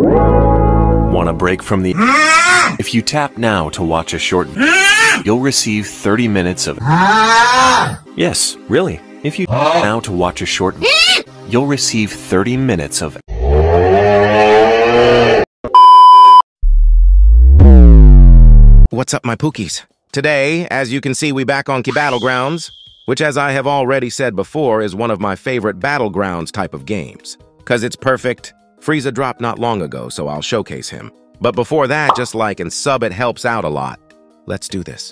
Want a break from the... If you tap now to watch a short... You'll receive 30 minutes of... Yes, really. If you tap now to watch a short... You'll receive 30 minutes of... What's up, my Pookies? Today, as you can see, we back on Battlegrounds, which, as I have already said before, is one of my favorite Battlegrounds type of games. 'Cause it's perfect. Frieza dropped not long ago, so I'll showcase him. But before that, just like and sub, it helps out a lot. Let's do this.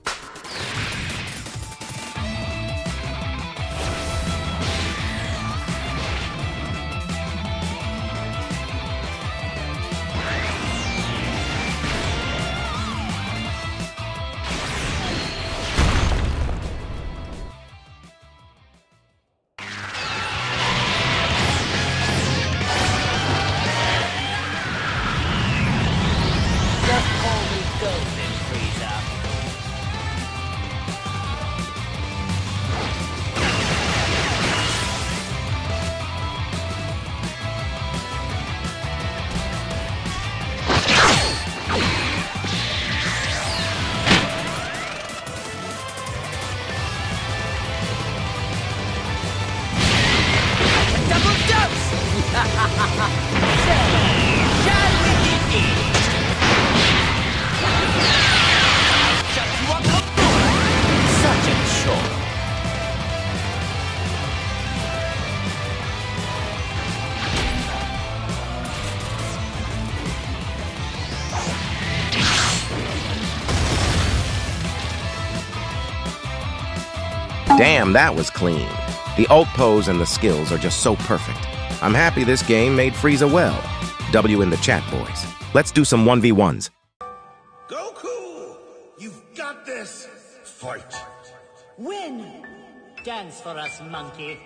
Damn, that was clean. The ult pose and the skills are just so perfect. I'm happy this game made Frieza well. W in the chat, boys. Let's do some 1v1s. Goku! You've got this! Fight! Win! Dance for us, monkey.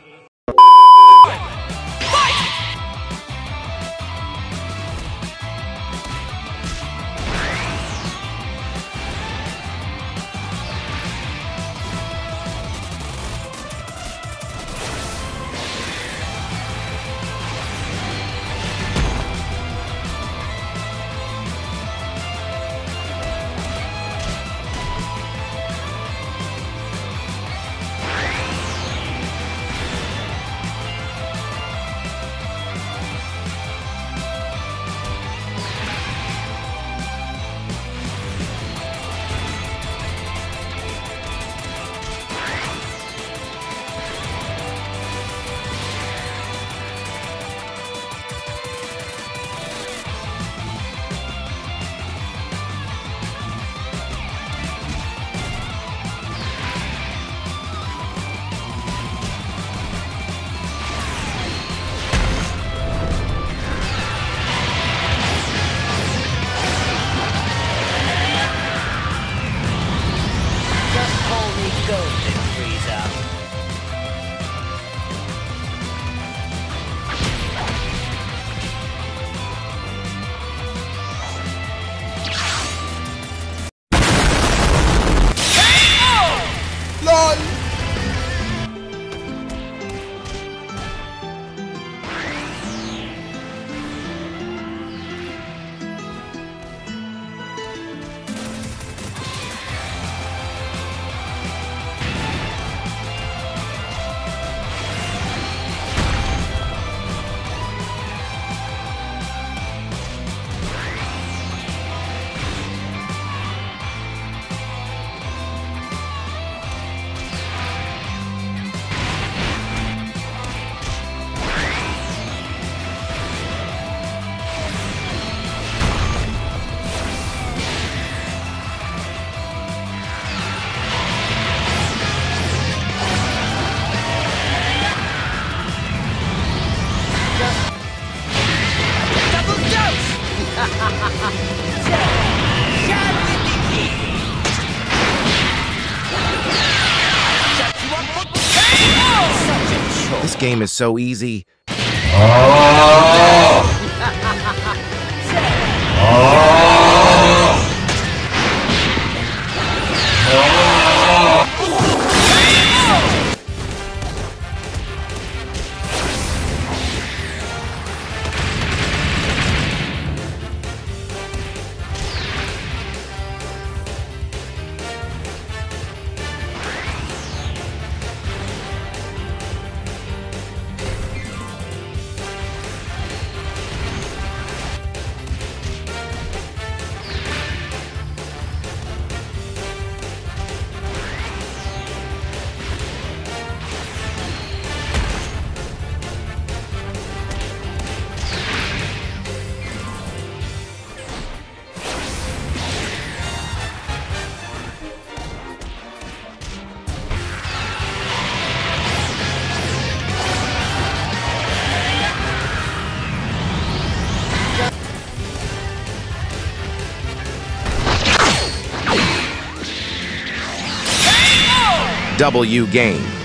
This game is so easy. W game.